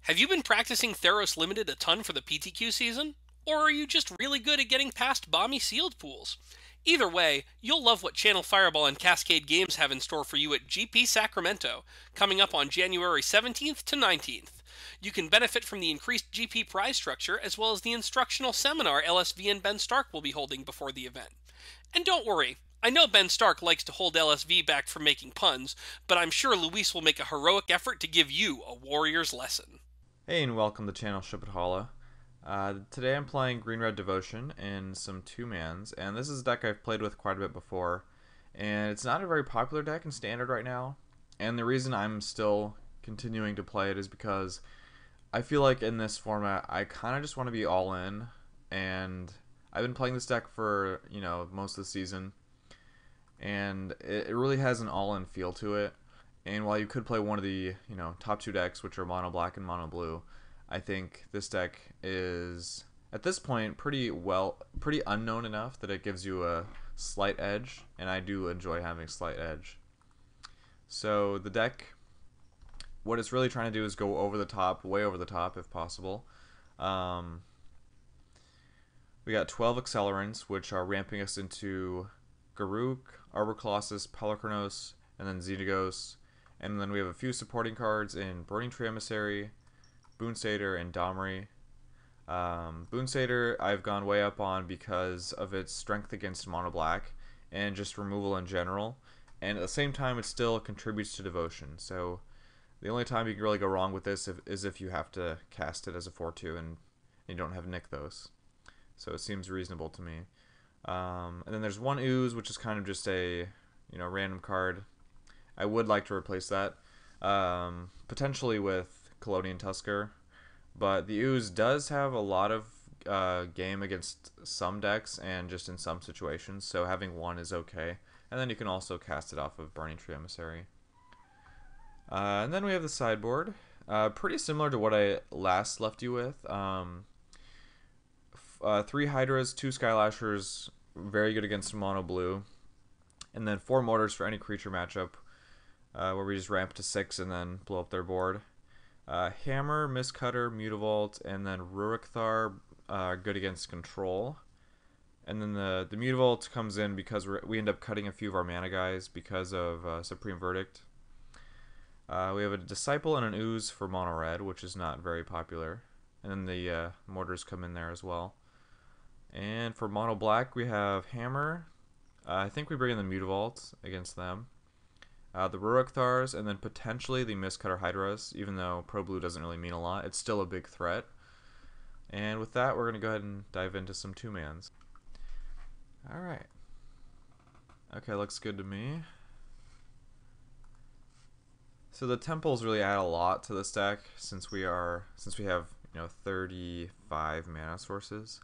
Have you been practicing Theros Limited a ton for the PTQ season? Or are you just really good at getting past balmy sealed pools? Either way, you'll love what Channel Fireball and Cascade Games have in store for you at GP Sacramento, coming up on January 17th to 19th. You can benefit from the increased GP prize structure as well as the instructional seminar LSV and Ben Stark will be holding before the event. And don't worry, I know Ben Stark likes to hold LSV back from making puns, but I'm sure Luis will make a heroic effort to give you a warrior's lesson. Hey, and welcome to Channel Shipithala. Today I'm playing Green Red Devotion in some two-mans, and this is a deck I've played with quite a bit before, and it's not a very popular deck in Standard right now, and the reason I'm still continuing to play it is because I feel like in this format I kind of just want to be all in, and I've been playing this deck for, most of the season, and it really has an all-in feel to it. And while you could play one of the top two decks, which are mono black and mono blue, I think this deck is at this point pretty unknown enough that it gives you a slight edge, and I do enjoy having a slight edge. So the deck, what it's really trying to do is go over the top, way over the top if possible. Um, we got 12 accelerants, which are ramping us into Garruk, Arbor Colossus, Pelarchronos, and then Xenagos. And then we have a few supporting cards in Burning Tree Emissary, Boon Satyr, and Domri. Boon Satyr I've gone way up on because of its strength against mono black and just removal in general. And at the same time, it still contributes to devotion. So the only time you can really go wrong with this is if you have to cast it as a 4-2 and you don't have Nykthos. So it seems reasonable to me. And then there's one Ooze, which is kind of just a random card. I would like to replace that, potentially with Colonian Tusker, but the Ooze does have a lot of game against some decks and just in some situations, so having one is okay. And then you can also cast it off of Burning Tree Emissary. And then we have the sideboard, pretty similar to what I last left you with. 3 Hydras, 2 Skylashers, very good against mono blue, and then 4 Mortars for any creature matchup. Where we just ramp to 6 and then blow up their board. Hammer, Mistcutter, Mutavault, and then Rurikthar are good against control. And then the Mutavault comes in because we end up cutting a few of our mana guys because of Supreme Verdict. We have a Disciple and an Ooze for mono red, which is not very popular. And then the Mortars come in there as well. And for mono black, we have Hammer. I think we bring in the Mutavault against them. The Rurikthars, and then potentially the Mistcutter Hydras, even though Pro Blue doesn't really mean a lot. It's still a big threat. And with that, we're going to go ahead and dive into some two-mans. Alright. Okay, looks good to me. So the temples really add a lot to this deck since we have 35 mana sources.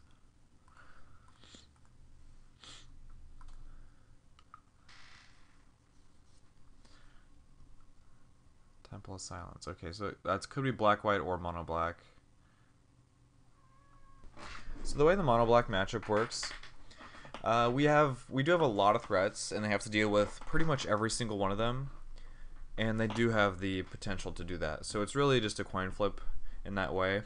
Temple of Silence. Okay, so that could be black, white, or mono black. So the way the mono black matchup works, we do have a lot of threats, and they have to deal with pretty much every single one of them, and they do have the potential to do that. So it's really just a coin flip in that way.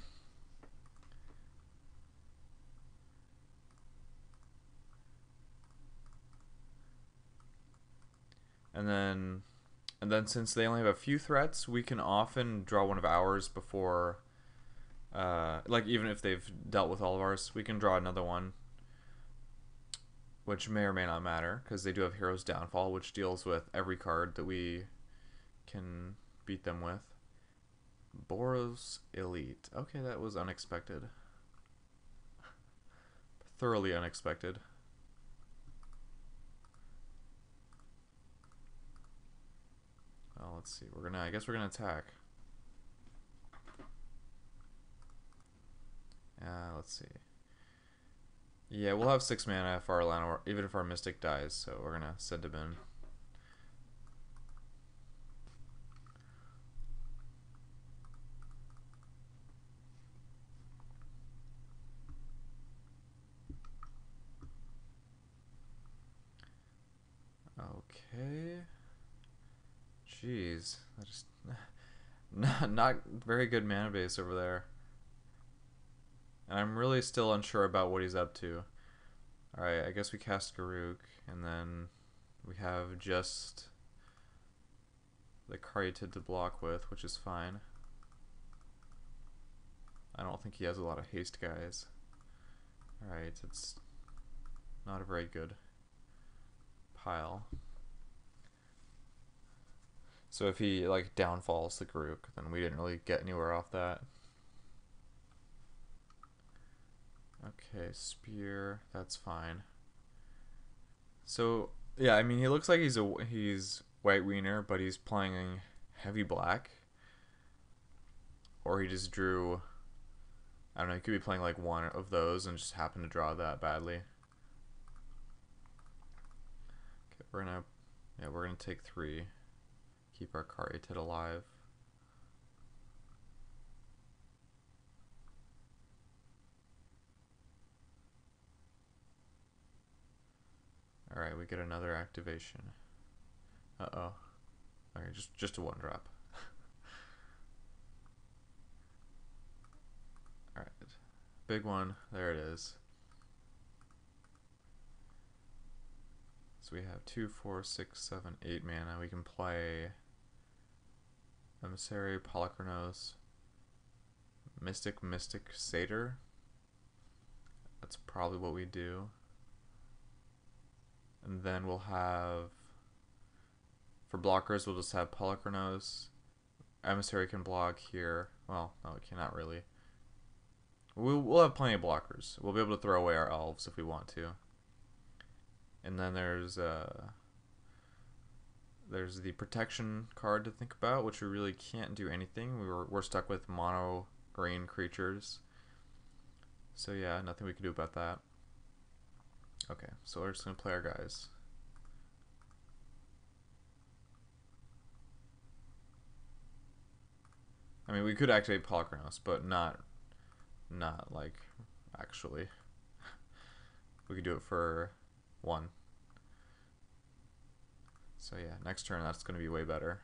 And then since they only have a few threats, we can often draw one of ours before, like even if they've dealt with all of ours, we can draw another one, which may or may not matter, because they do have Hero's Downfall, which deals with every card that we can beat them with. Boros Elite. Okay, that was unexpected. Thoroughly unexpected. Well, let's see. I guess we're gonna attack. Let's see. Yeah, we'll have 6 mana if our land, even if our Mystic dies, so we're gonna send him in. Okay. Jeez, Not very good mana base over there. And I'm really still unsure about what he's up to. Alright, I guess we cast Garuk, and then we have just the Caryatid to block with, which is fine. I don't think he has a lot of haste guys. Alright, it's not a very good pile. So if he like downfalls the Garuk, then we didn't really get anywhere off that. Okay, spear, that's fine. So yeah, I mean he looks like he's white wiener, but he's playing heavy black, or he just drew. I don't know. He could be playing like one of those and just happened to draw that badly. Okay, we're gonna take 3. Keep our Caryatid alive. Alright, we get another activation. Uh-oh. Okay, just a 1-drop. Alright. Big one. There it is. So we have 2, 4, 6, 7, 8 mana. We can play Emissary, Polychronos, Mystic Satyr. That's probably what we do. And then we'll have, for blockers, we'll just have Polychronos. Emissary can block here. Well, no, it cannot really. We'll have plenty of blockers. We'll be able to throw away our elves if we want to. And then there's the protection card to think about, which we really can't do anything. We're stuck with mono green creatures. So yeah, nothing we can do about that. Okay, so we're just gonna play our guys. I mean, we could activate Polychronos, but not like actually. We could do it for 1. So yeah, next turn that's going to be way better.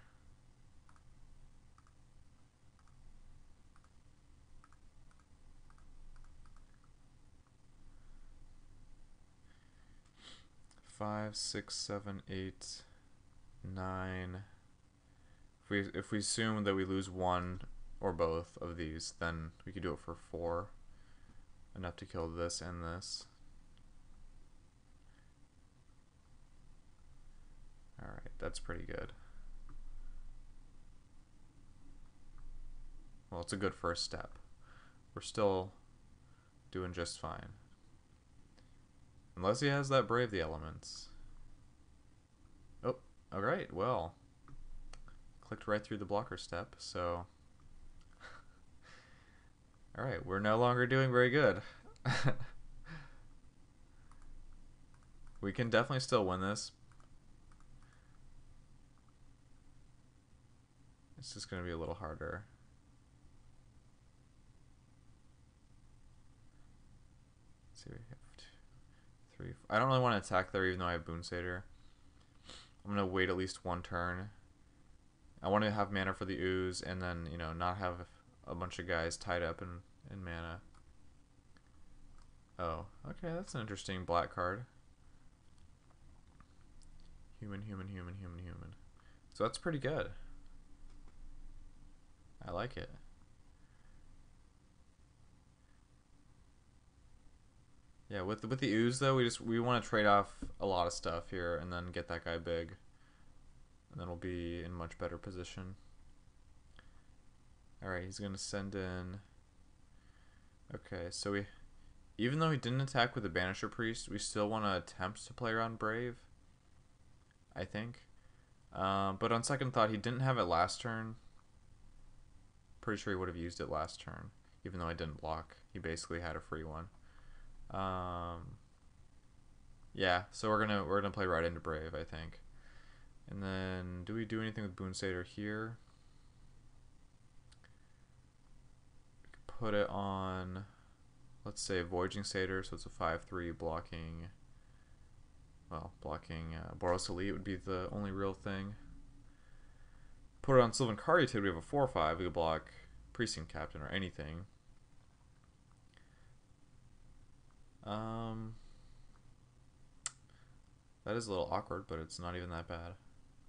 Five, 6, 7, 8, 9. If we assume that we lose 1 or both of these, then we could do it for 4. Enough to kill this and this. Alright, that's pretty good. Well, it's a good first step. We're still doing just fine. Unless he has that Brave the Elements. Oh, alright, well. Clicked right through the blocker step, so... Alright, we're no longer doing very good. We can definitely still win this. It's just going to be a little harder. Let's see, we have 2, 3, 4. I don't really want to attack there even though I have Boon Satyr. I'm going to wait at least 1 turn. I want to have mana for the ooze and then, you know, not have a bunch of guys tied up in mana. Oh, okay, that's an interesting black card. Human. So that's pretty good. I like it. Yeah, with the ooze though, we want to trade off a lot of stuff here and then get that guy big. And then we'll be in much better position. Alright, he's gonna send in. Okay, so even though he didn't attack with the Banisher Priest, we still want to attempt to play around Brave, I think. But on second thought, he didn't have it last turn. Pretty sure he would have used it last turn, even though I didn't block. He basically had a free one. Yeah, so we're gonna play right into Brave, I think. And then, do we do anything with Boon Satyr here? We could put it on, let's say, Voyaging Satyr, so it's a 5/3 blocking. Well, blocking Boros Elite would be the only real thing. put it on Sylvan Cardiotid, we have a 4/5. We could block Precinct Captain or anything. That is a little awkward, but it's not even that bad.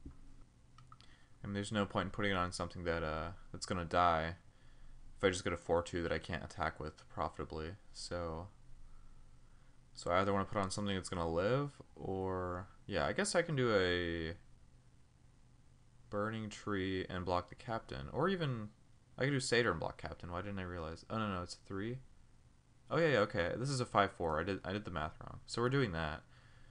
I mean, there's no point in putting it on something that that's gonna die if I just get a 4/2 that I can't attack with profitably. So I either want to put on something that's gonna live, or yeah, I guess I can do a Burning Tree and block the Captain, or even I could do Satyr and block Captain. Why didn't I realize? Oh no, it's a 3. Oh yeah, okay. This is a 5/4. I did the math wrong. So we're doing that.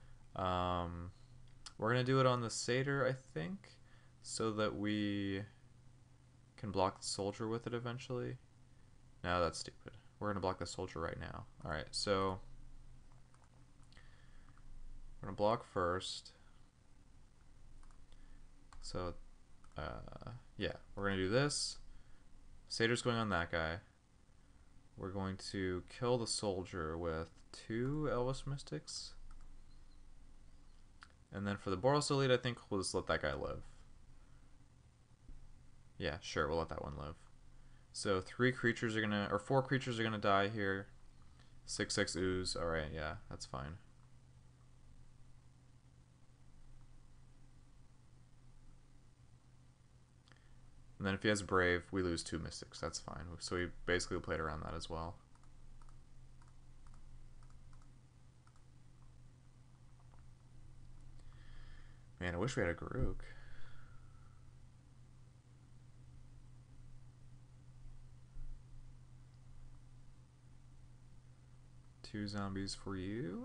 We're gonna do it on the Satyr, I think, so that we can block the Soldier with it eventually. No, that's stupid. We're gonna block the Soldier right now. All right, so we're gonna block first. So, yeah, we're gonna do this. Satyr's going on that guy. We're going to kill the Soldier with 2 Elvis Mystics. And then for the Boros Elite, I think we'll just let that guy live. Yeah, sure, we'll let that one live. So 4 creatures are gonna die here. 6/6 ooze. Alright, yeah, that's fine. And then if he has Brave, we lose 2 Mystics. That's fine. So we basically played around that as well. Man, I wish we had a Garuk. Two zombies for you.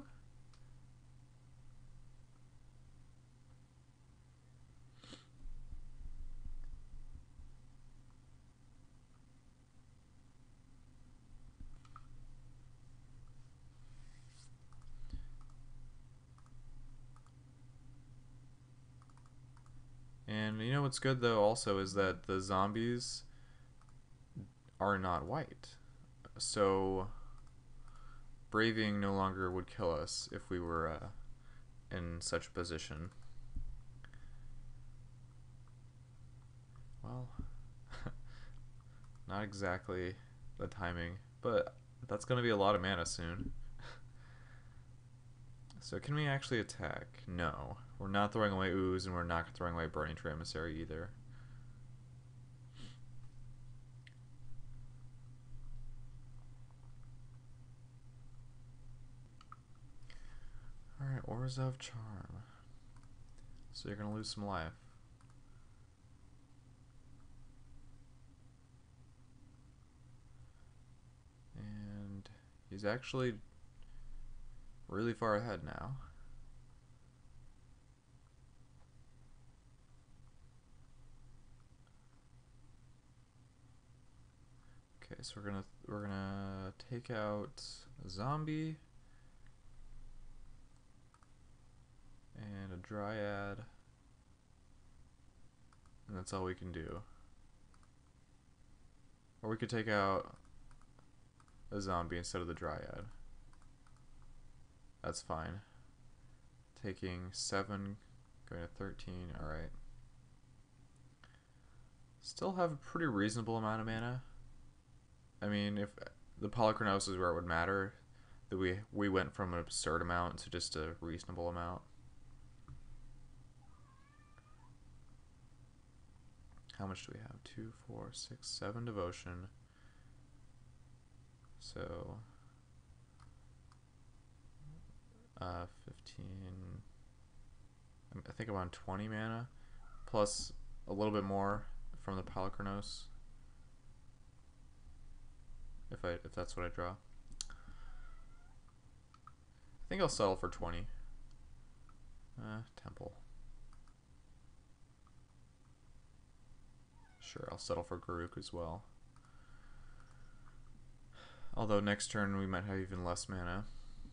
And you know what's good though also is that the zombies are not white. So braving no longer would kill us if we were in such a position. Well, not exactly the timing, but that's going to be a lot of mana soon. So can we actually attack? No. We're not throwing away Ooze, and we're not throwing away Burning Tree Emissary either. Alright, Auras of Charm. So you're going to lose some life. And he's actually really far ahead now. Okay, so we're gonna take out a zombie and a dryad, and that's all we can do. Or we could take out a zombie instead of the dryad. That's fine. Taking 7, going to 13, alright. Still have a pretty reasonable amount of mana. I mean, if the Polychronos is where it would matter, that we went from an absurd amount to just a reasonable amount. How much do we have? 2, 4, 6, 7 devotion. So 15. I think I'm on 20 mana, plus a little bit more from the Polychronos. If that's what I draw. I think I'll settle for 20. Temple. Sure, I'll settle for Garuk as well. Although next turn we might have even less mana.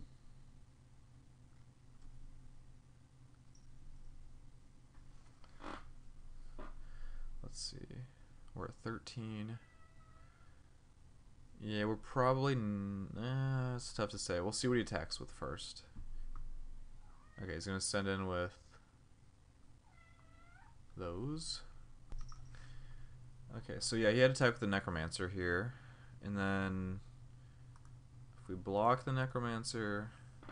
Let's see. We're at 13. Yeah, we're probably... it's tough to say. We'll see what he attacks with first. Okay, he's going to send in with those. Okay, so yeah, he had attack with the Necromancer here. And then if we block the Necromancer,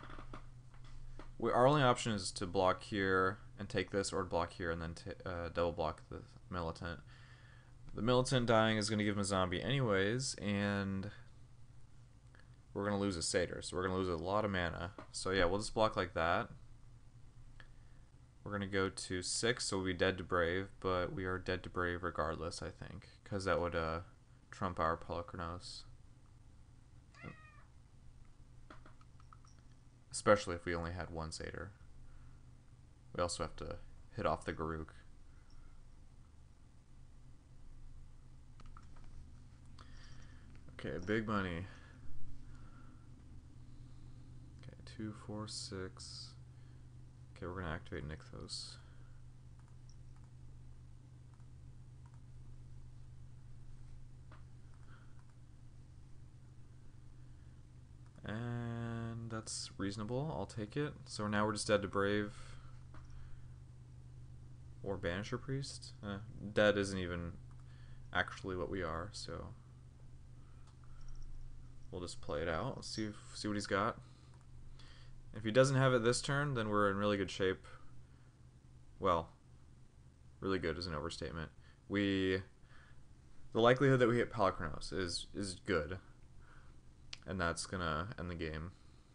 our only option is to block here and take this, or block here and then double block the Militant. The Militant dying is going to give him a zombie anyways, and we're going to lose a Satyr, so we're going to lose a lot of mana. So yeah, we'll just block like that. We're going to go to 6, so we'll be dead to Brave, but we are dead to Brave regardless, I think, because that would trump our Polychronos. Especially if we only had one Satyr. We also have to hit off the Garruk. Okay, big money. Okay, 2, 4, 6. Okay, we're gonna activate Nykthos. And that's reasonable. I'll take it. So now we're just dead to Brave. Or Banisher Priest. Dead isn't even actually what we are, so we'll just play it out. See what he's got. If he doesn't have it this turn, then we're in really good shape. Well, really good is an overstatement. The likelihood that we hit Polychronos is good, and that's gonna end the game.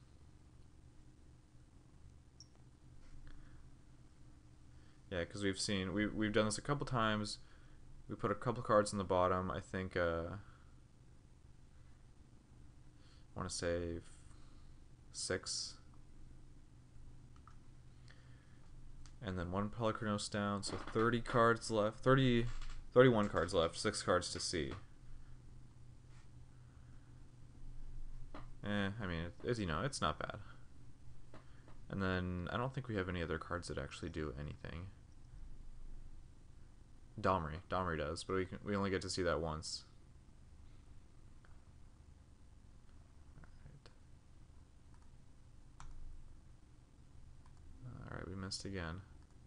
Yeah, because we've done this a couple times. We put a couple cards in the bottom. I think I want to say 6. And then 1 Polychronos down, so 30 cards left. 31 cards left, 6 cards to see. I mean, it's not bad. And then I don't think we have any other cards that actually do anything. Domri does, but we only get to see that once. Alright, we missed again.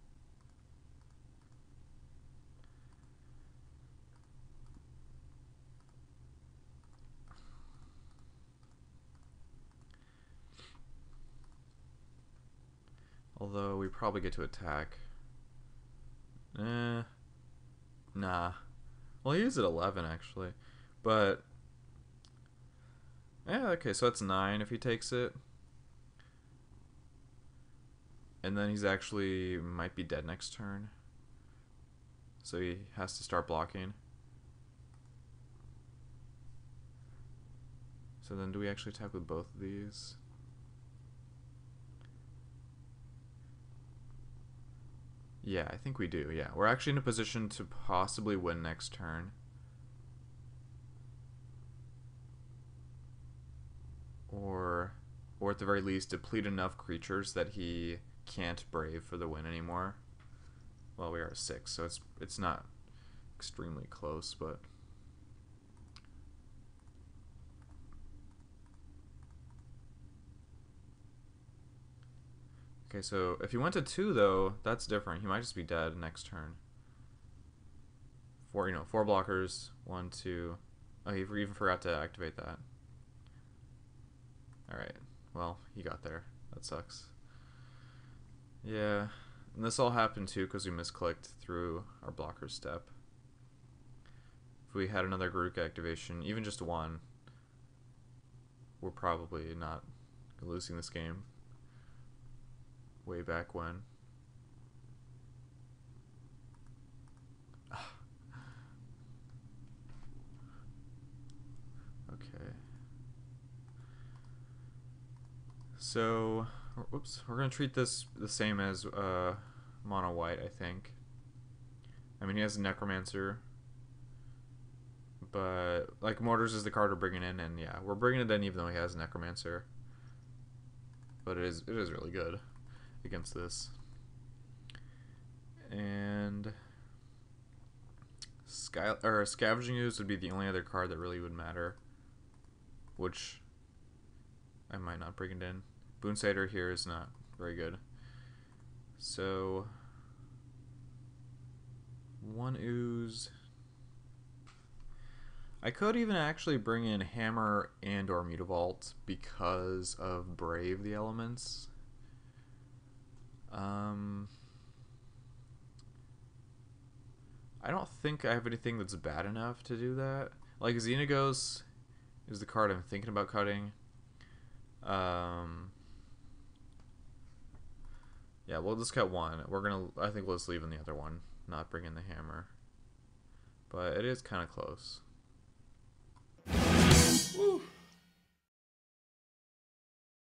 Although we probably get to attack. Nah. Well, he is at 11 actually, but yeah. Okay, so that's 9 if he takes it, and then he's actually might be dead next turn, so he has to start blocking. So then, do we actually attack with both of these? Yeah, I think we do. Yeah, we're actually in a position to possibly win next turn. Or at the very least, deplete enough creatures that he can't Brave for the win anymore. Well, we are 6, so it's not extremely close, but okay, so if he went to 2 though, that's different. He might just be dead next turn. 4 blockers. 1, 2. Oh, he even forgot to activate that. Alright. Well, he got there. That sucks. Yeah. And this all happened too because we misclicked through our blocker step. If we had another Garruk activation, even just 1, we're probably not losing this game. Way back when. Okay. So, oops, we're gonna treat this the same as mono white, I think. I mean, he has a Necromancer, but like Mortars is the card we're bringing in, and yeah, we're bringing it in even though he has a Necromancer. But it is really good against this. And Scavenging Ooze would be the only other card that really would matter, which I might not bring it in. Boon Satyr here is not very good. So 1 Ooze. I could even actually bring in Hammer and or Mutavault because of Brave the Elements. I don't think I have anything that's bad enough to do that. Like Xenagos is the card I'm thinking about cutting. Yeah, we'll just cut one. I think let's leave in the other one, not bring in the Hammer. But it is kind of close. Woo.